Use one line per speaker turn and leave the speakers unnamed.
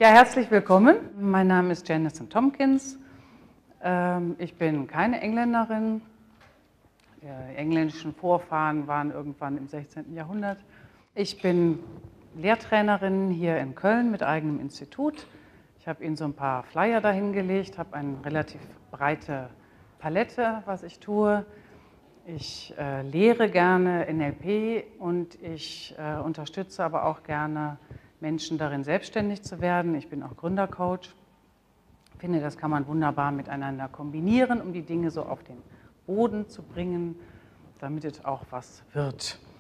Ja, herzlich willkommen. Mein Name ist Janison Tompkins. Ich bin keine Engländerin. Die engländischen Vorfahren waren irgendwann im 16. Jahrhundert. Ich bin Lehrtrainerin hier in Köln mit eigenem Institut. Ich habe Ihnen so ein paar Flyer dahingelegt, habe eine relativ breite Palette, was ich tue. Ich lehre gerne NLP und ich unterstütze aber auch gerne Menschen darin, selbstständig zu werden. Ich bin auch Gründercoach. Ich finde, das kann man wunderbar miteinander kombinieren, um die Dinge so auf den Boden zu bringen, damit es auch was wird.